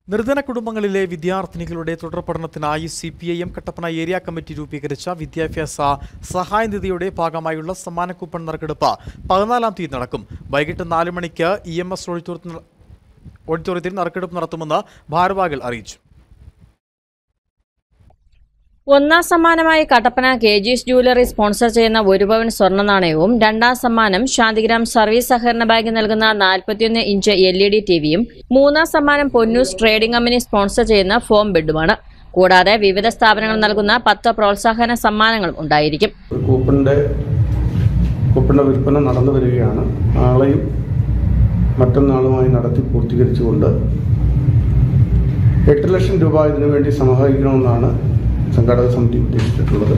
നിർധന കുടുംബങ്ങളിലെ വിദ്യാർത്ഥിനികളുടെ തുടർപഠനത്തിനായി CPIM കട്ടപ്പന ഏരിയ കമ്മിറ്റി രൂപീകരിച്ച വിദ്യാഭ്യാസ സഹായനിധിയുടെ ഭാഗമായുള്ള സമ്മാന കൂപ്പൺ നറുക്കെടുപ്പ് 14-ാം തീയതി നടക്കും. വൈകിട്ട് 4 മണിക്ക് EMS ഓഡിറ്റോറിയത്തിൽ നറുക്കെടുപ്പ് നടത്തുമെന്ന് ഭാരവാഹികൾ അറിയിച്ചു. ഒന്നാം സമ്മാനമായി കട്ടപ്പന KG's ജ്വല്ലറി സ്പോൺസർ ചെയ്യുന്ന 1 പവൻ സ്വർണ്ണ നാണയവും, രണ്ടാം സമ്മാനം ശാന്തിഗ്രാം സർവീസ് സഹകരണ ബാങ്ക് നൽകുന്ന 41 ഇഞ്ച് LED ടിവിയും, മൂന്നാം സമ്മാനം പൊന്നൂസ് ട്രേഡിംഗ് കമ്പനി സ്പോൺസർ ചെയ്യുന്ന ഫോം ബെഡുമാണ്. കൂടാതെ വിവിധ സ്ഥാപനങ്ങൾ നൽകുന്ന 10 പ്രോത്സാഹന സമ്മാനങ്ങളും ഉണ്ടായിരിക്കും. കൂപ്പണിന്റെ വിൽപ്പന നടന്നു വരികയാണ്. നാളെയും മറ്റന്നാളുമായി നടത്തി പൂർത്തീകരിച്ചുകൊണ്ട് 8 ലക്ഷം രൂപ ഇതിനുവേണ്ടി സമാഹരിക്കണമെന്നാണ് സംഘാടക സമിതി ഉദ്ദേശിച്ചിട്ടുള്ളത്.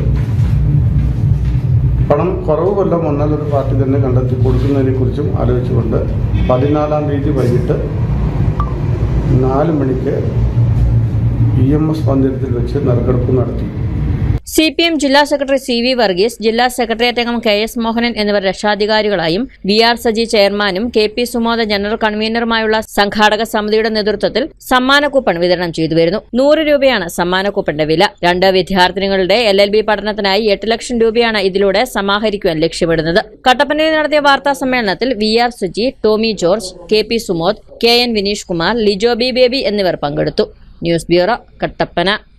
പണം കുറവ് വല്ലതും വന്നാൽ ഒരു പാർട്ടി തന്നെ കണ്ടെത്തി കൊടുക്കുന്നതിനെ കുറിച്ചും ആലോചിച്ചുകൊണ്ട് 14-ാം തീയതി വൈകിട്ട് 4 മണിക്ക് EMS മന്ദിരത്തിൽ വെച്ച് നറുക്കെടുപ്പ് നടത്തി. CPM ജില്ലാ സെക്രട്ടറി CV വർഗീസ്, ജില്ലാ സെക്രട്ടേറിയറ്റ് അംഗം KS മോഹനൻ എന്നിവർ രക്ഷാധികാരികളായും VR സജി ചെയർമാനും KP സുമോദ ജനറൽ കൺവീനറുമായുള്ള സംഘാടക സമിതിയുടെ നേതൃത്വത്തിൽ സമ്മാന കൂപ്പൺ വിതരണം ചെയ്തുവരുന്നു. 100 രൂപയാണ് സമ്മാന കൂപ്പണിന്റെ വില. 2 വിദ്യാർത്ഥിനികളുടെ LLB പഠനത്തിനായി 8 ലക്ഷം രൂപയാണ് ഇതിലൂടെ സമാഹരിക്കുവാൻ ലക്ഷ്യമിടുന്നത്. കട്ടപ്പനയിൽ നടത്തിയ വാർത്താ സമ്മേളനത്തിൽ VR Saji, Tomy George, KP Sumod, KN Vineesh Kumar, Lijo B Baby എന്നിവർ പങ്കെടുത്തു. News bureau, Kattappana.